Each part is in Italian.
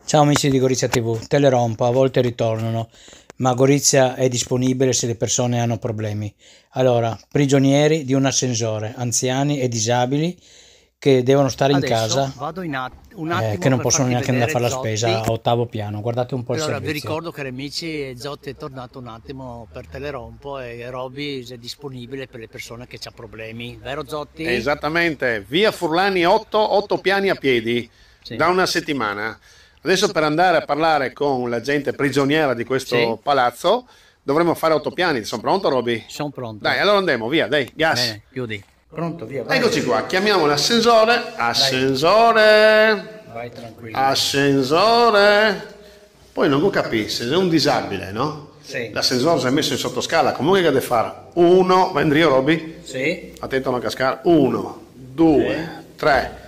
Ciao amici di Gorizia TV, te le rompo, a volte ritornano, ma Gorizia è disponibile se le persone hanno problemi. Allora, prigionieri di un ascensore, anziani e disabili che devono stare in casa, vado un attimo che non per possono farti neanche andare a vedere fare la Zotti. spesa a ottavo piano. Guardate un po' il Allora, vi servizio. ricordo, cari amici, Zotti è tornato un attimo per Telerompo e Roby è disponibile per le persone che hanno problemi, vero Zotti? Esattamente, via Furlani 8 piani a piedi, Sì. da una settimana. Adesso per andare a parlare con la gente prigioniera di questo palazzo dovremmo fare 8 piani. Sono pronto, Roby? Sono pronto. Dai, allora andiamo, via, dai, gas. Bene, chiudi. Pronto, via, vai. Eccoci qua, chiamiamo l'ascensore. Ascensore. Vai tranquillo. Ascensore. Poi non capisci, se è un disabile, no? Sì. L'ascensore si è messo in sottoscala, comunque che deve fare? 1, va in rio, Roby? Sì. Attento a non cascare. 1, 2, 3,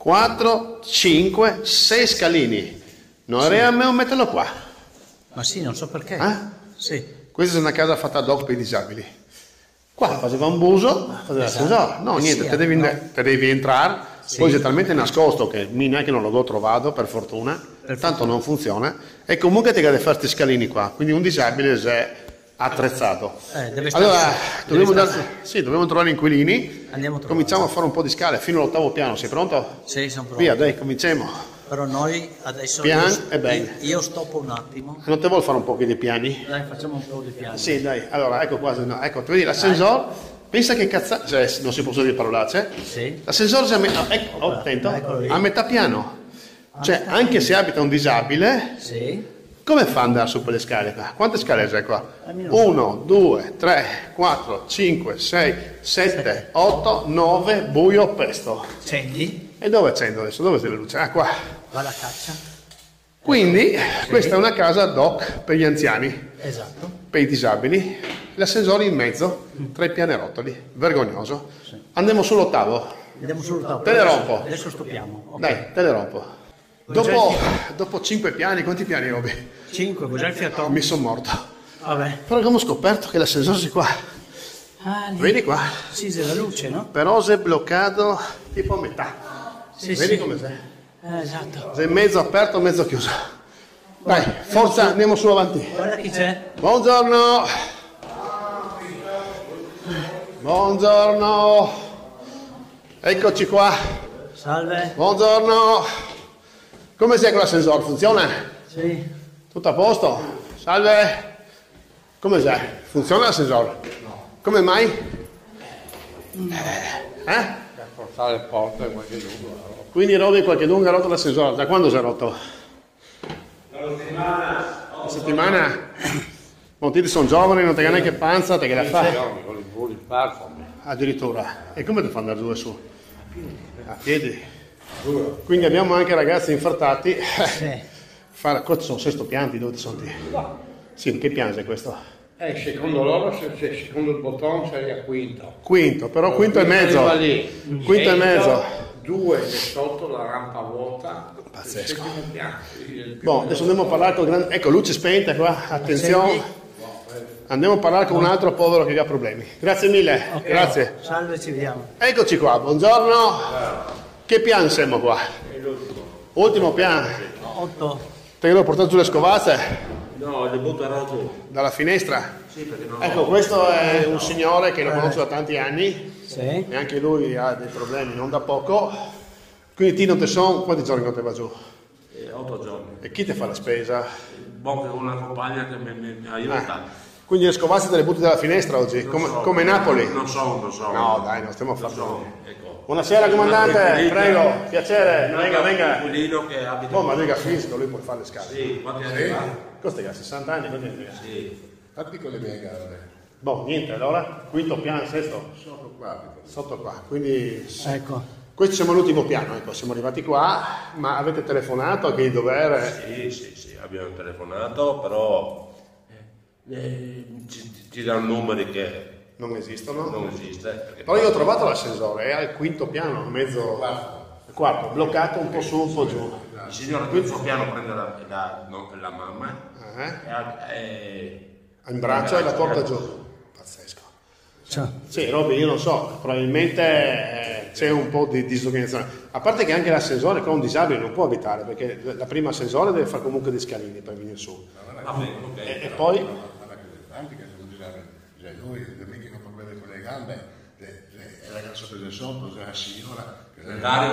4, 5, 6 scalini. Non arriviamo a metterlo qua. Ma sì, non so perché. Sì. Questa è una casa fatta ad hoc per i disabili. Qua faceva un buso, faceva l'ascensore. No, niente, te devi entrare. Poi è talmente nascosto che neanche non l'ho trovato, per fortuna. Tanto non funziona. E comunque ti deve fare questi scalini qua. Quindi un disabile si è attrezzato. Deve stare Allora, su. dobbiamo trovare inquilini. Andiamo a trovare. Cominciamo a fare un po' di scale fino all'8º piano. Sei pronto? Sì, sono pronto. Via, dai, cominciamo. Però noi adesso Piano e bene. io stoppo un attimo. Non te vuoi fare un po' di piani? Dai, facciamo un po' di piani. Sì, dai, allora ecco qua, no, ecco, tu vedi l'ascensore, pensa che cazzo, cioè, non si possono dire parolacce, Sì. l'ascensore si attento, a metà piano, cioè anche se abita un disabile, Sì. come fa ad andare su quelle scale qua? Quante scale c'è qua? 1, 2, 3, 4, 5, 6, 7, 8, 9, buio, pesto. Accendi, E dove accendo adesso? Dove c'è la luce? Ah, qua. va alla caccia. Quindi questa è una casa ad hoc per gli anziani. Esatto. Per i disabili, l'ascensore in mezzo tra i pianerottoli, vergognoso. Andiamo sull'8º. Andiamo sul tavolo. Te le rompo. Adesso stoppiamo. Ok. Dai, te le rompo. Dopo 5 piani, quanti piani, Roby? 5, cos'è il fiatone? Mi sono morto. Vabbè. Però abbiamo scoperto che l'ascensore è qua. Vedi qua? Sì, c'è la luce, no? Però si è bloccato tipo a metà. Sì, Vedi sì. come sei? Esatto. Sei mezzo aperto, mezzo chiuso. Dai, forza, andiamo su avanti. Guarda chi c'è. Buongiorno. Buongiorno. Eccoci qua. Salve. Buongiorno. Come sei con l'ascensore? Funziona? Sì. Tutto a posto? Salve. Come sei? Funziona l'ascensore? No. Come mai? Per portare le porte qualche lungo. Quindi Roby qualche lunga ha rotto l'ascensore. Da quando si è rotto? Una settimana? Molti sono giovani, non ti hanno neanche panza, te che la fa? Con i bulli partono. Addirittura. E come ti fa andare giù e su? A piedi. Quindi abbiamo anche ragazzi infartati. Sì. Questo sono sesto pianti, dove sono te? Sì, che piano è questo? Secondo loro, secondo il bottone sei a quinto. Quinto, però quinto e mezzo. Quinto e mezzo. 2 sotto la rampa vuota. Pazzesco. Piano. Boh, adesso andiamo a parlare con il grande... Ecco, luce spenta qua, attenzione. Andiamo a parlare con un altro povero che ha problemi. Grazie mille, grazie. Salve, ci vediamo. Eccoci qua, buongiorno. Che piano siamo qua? Ultimo piano. 8. Te che devo portare giù le scovazze? No, le butterò giù. Dalla finestra? Sì, perché no. Ecco, questo è un signore che lo conosco da tanti anni. Sì. E anche lui ha dei problemi, non da poco. Quindi ti non te sono, quanti giorni non te va giù? 8 giorni. E chi ti fa la spesa? Buon che ho una compagna che mi aiuta. Quindi le scovazze te le butti dalla finestra oggi, come Napoli? Non so. No, dai, non stiamo a fare. Ecco. Buonasera comandante, prego, piacere, venga. Inquilino che abita. Oh, ma lui è fisico, lui può fare le scale. Sì, quanti anni fa? Questo è 60 anni, quanti anni ha? Sì. Fatti con le mie gambe. Boh, niente, allora, quinto piano, sesto? Sotto qua. Sotto qua, quindi... Ecco. Questo siamo all'ultimo piano, ecco, siamo arrivati qua, ma avete telefonato a chi di dovere? Sì, abbiamo telefonato, però ci danno numeri che Non esistono? non esiste. Però io ho trovato l'ascensore, è al quinto piano, mezzo... Quarto, bloccato un po' su, un po' giù. Il signore al quinto piano prende la mamma In braccio e la porta giù. Pazzesco. Ciao. Sì, Robby, io non so, probabilmente c'è un po' di disorganizzazione. A parte che anche l'ascensore con un disabile non può abitare, perché la prima ascensore deve fare comunque dei scalini per venire su. E poi... Lui mica ha problemi con le gambe, il ragazzo che è sotto, la signora. Dario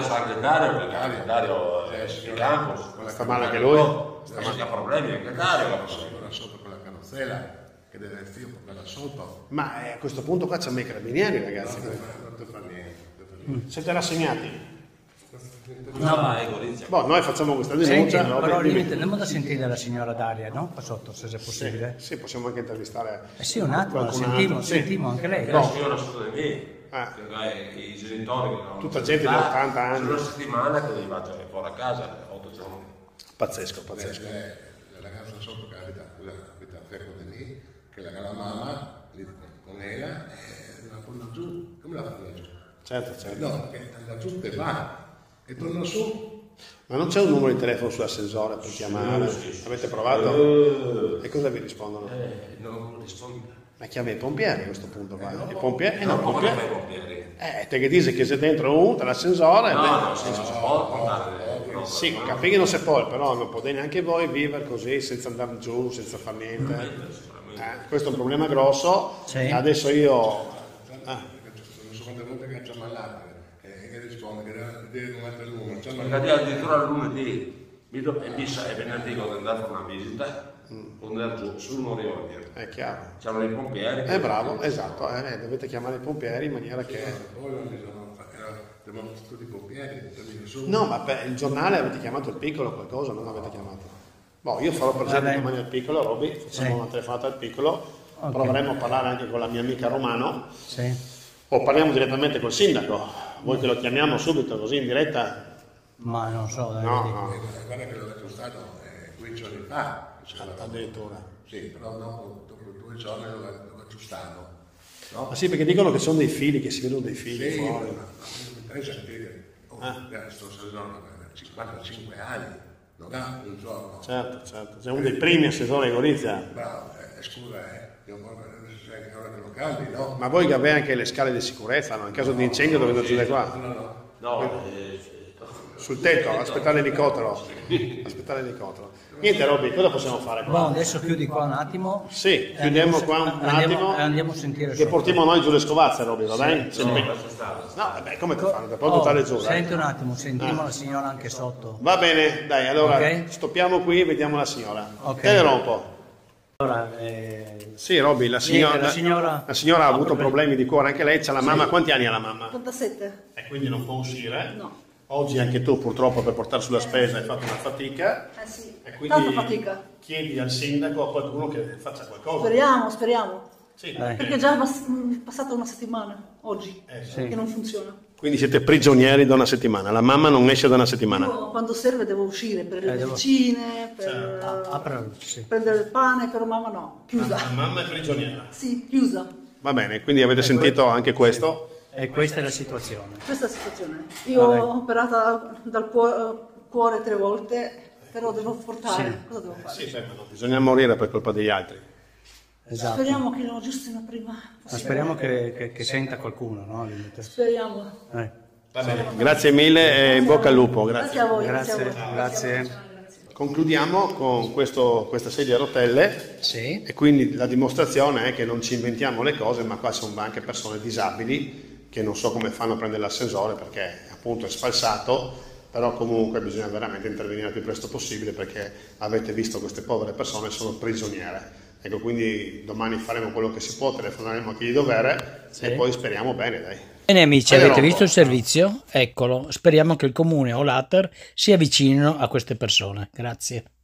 in campo. Sta male anche lui? Ha problemi anche Dario. La sotto con la carrozzella, che deve essere un po' là sotto. Ma a questo punto qua c'è i carabinieri, ragazzi. Non fa niente. Siete rassegnati? No, ma Boh, noi facciamo questa senti, denuncia. però andiamo da sentire la signora Daria, no? Qua sotto, se è possibile. Sì, possiamo anche intervistare. Sì, un attimo, la qualcun altro. sentimo anche lei. La signora sotto di me, Ah. i genitori che non Tutta gente di 80 anni. Sono una settimana che devi andare fuori a casa, 8 giorni. Pazzesco. La ragazza sotto che abita a fianco di me, che la mamma lì con lei la porta giù. Come la porta giù? Certo. No, che anda giù e va e torna su. Ma non c'è un numero di telefono sull'ascensore per chiamare? Avete provato? E cosa vi rispondono? Non rispondo. Ma chiami i pompieri a questo punto qua. I pompieri? Non No, come pompieri. fai i pompieri? Te che dici che sei dentro l'ascensore? No, senza si può portare. Sì, capisco che non si può, però non potete neanche voi vivere così senza andare giù, senza fare niente. Questo è un problema grosso. Sì. Adesso io... Non so quante volte che c'è malato che risponde che deve non mettere il numero. Perché addirittura lunedì e venerdì quando andare a fare una visita, quando andare giù, su non arriva a dire. È chiaro. C'erano i pompieri. Bravo, esatto. Dovete chiamare i pompieri in maniera che... Poi non abbiamo tutti i pompieri, nessuno. No, ma per il giornale avete chiamato il piccolo qualcosa, non avete chiamato. Boh, io farò per esempio domani al piccolo, Roby, facciamo una telefonata al piccolo, proveremo a parlare anche con la mia amica Romano, o parliamo direttamente col sindaco, vuoi che lo chiamiamo subito così in diretta? Ma non so, No. Guarda che l'ho detto stato 2 giorni fa. Addirittura. Sì, però dopo 2 giorni l'ho aggiustato. No? Ma sì, perché dicono che sono dei fili, che si vedono dei fili Sì, fuori. ma mi interessa dire, sto soggiorno 55 anni, non ha un giorno. Certo, sei uno dei primi assessori di Gorizia. Bravo, scusa, io sei anche ora che lo cambi, no? Ma voi che avete anche le scale di sicurezza, no? In caso di incendio dovete andare qua. No, Sul tetto, aspettare l'elicottero. Niente, Robby, cosa possiamo fare qua? Boh, adesso chiudi qua un attimo. Sì, chiudiamo qua un attimo. Andiamo a sentire. Che portiamo noi giù le scovazze, Robby, va bene? no, No, come ti fanno? Te puoi buttare giù, dai. Senti un attimo, sentiamo la signora anche sotto. Va bene, dai, allora Ok. stoppiamo qui e vediamo la signora. Ok. Te le rompo. Allora, Sì, Robby, la signora ha avuto problemi di cuore, anche lei, c'ha la mamma. Quanti anni ha la mamma? 87. E quindi non può uscire. No. Oggi anche tu purtroppo per portare sulla spesa hai fatto una fatica. Sì. E quindi Tanta fatica. chiedi al sindaco a qualcuno che faccia qualcosa. Speriamo. Sì. Perché è già passata una settimana oggi che non funziona. Quindi siete prigionieri da una settimana, la mamma non esce da una settimana. Io quando serve devo uscire per le medicine, per prendere il pane, però mamma no, chiusa. La mamma è prigioniera. Sì, chiusa. Va bene, quindi avete sentito anche questo. e questa è la situazione. Questa è la situazione. Io ho operata dal cuore 3 volte, però devo portare. Cosa devo fare? Sì, ma non bisogna morire per colpa degli altri. Esatto. Speriamo che lo aggiustino prima Ma possibile. speriamo che senta qualcuno, no? Al limite. Speriamo. Va bene. Grazie mille e in bocca al lupo. Grazie a voi. Grazie. Concludiamo con questa sedia a rotelle. Sì. E quindi la dimostrazione è che non ci inventiamo le cose, ma qua sono anche persone disabili che non so come fanno a prendere l'ascensore perché appunto è sfalsato, però comunque bisogna veramente intervenire il più presto possibile perché avete visto queste povere persone sono prigioniere. Ecco, quindi domani faremo quello che si può, telefoneremo a chi di dovere e poi speriamo bene, dai. Bene amici, avete visto il servizio? Eccolo, speriamo che il comune o l'ATER si avvicinino a queste persone. Grazie.